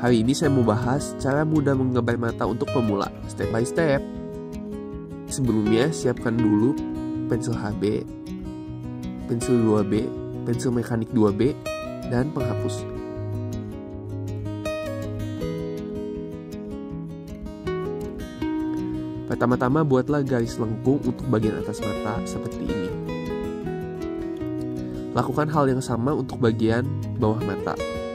Hari ini saya mau bahas cara mudah menggambar mata untuk pemula, step by step. Sebelumnya, siapkan dulu pensil HB, pensil 2B, pensil mekanik 2B, dan penghapus. Pertama-tama buatlah garis lengkung untuk bagian atas mata seperti ini. Lakukan hal yang sama untuk bagian bawah mata.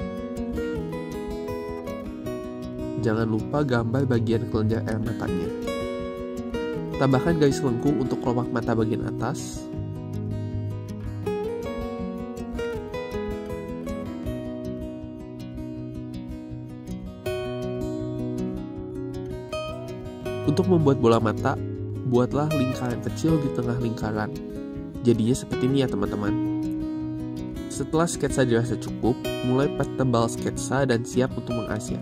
Jangan lupa gambar bagian kelenjar air matanya. Tambahkan garis lengkung untuk kelopak mata bagian atas. Untuk membuat bola mata, buatlah lingkaran kecil di tengah lingkaran. Jadinya seperti ini ya teman-teman. Setelah sketsa dirasa cukup, mulai pertebal sketsa dan siap untuk mengasnya.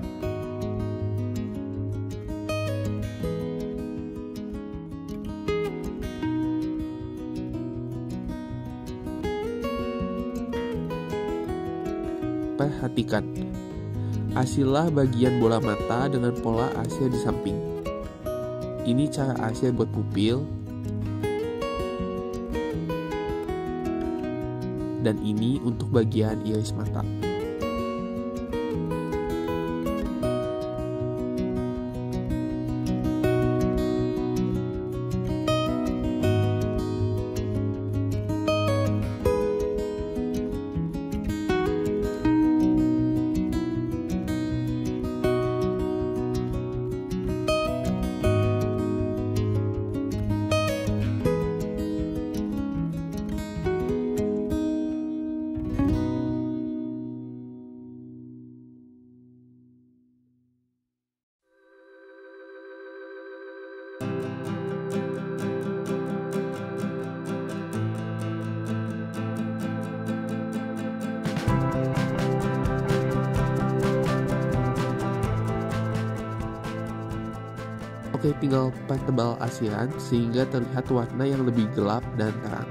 Perhatikan, asilah bagian bola mata dengan pola asnya di samping. Ini cara asnya buat pupil, dan ini untuk bagian iris mata. Oke, tinggal pertebal asian sehingga terlihat warna yang lebih gelap dan terang.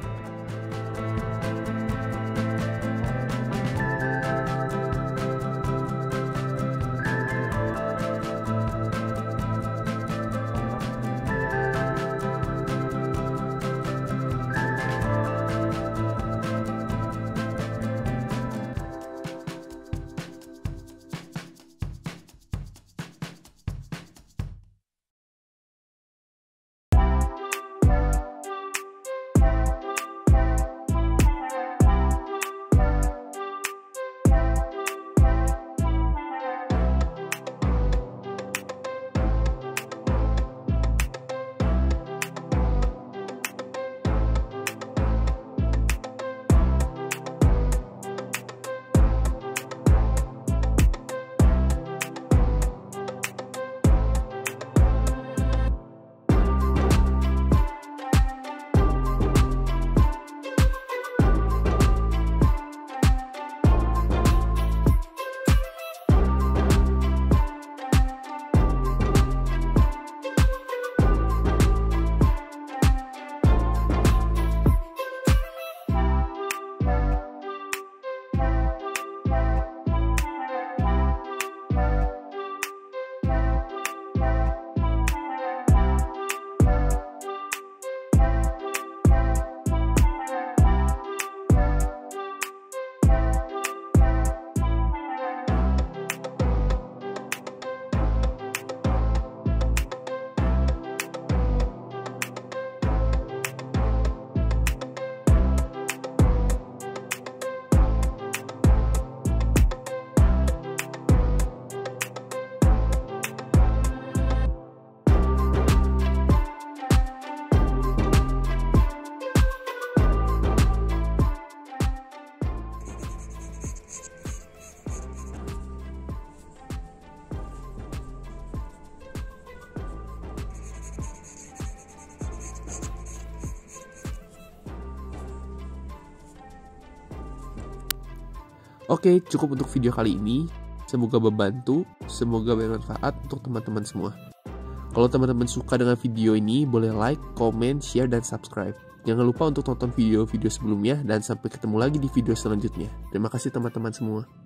Oke, cukup untuk video kali ini. Semoga membantu, semoga bermanfaat untuk teman-teman semua. Kalau teman-teman suka dengan video ini, boleh like, comment, share, dan subscribe. Jangan lupa untuk tonton video-video sebelumnya, dan sampai ketemu lagi di video selanjutnya. Terima kasih teman-teman semua.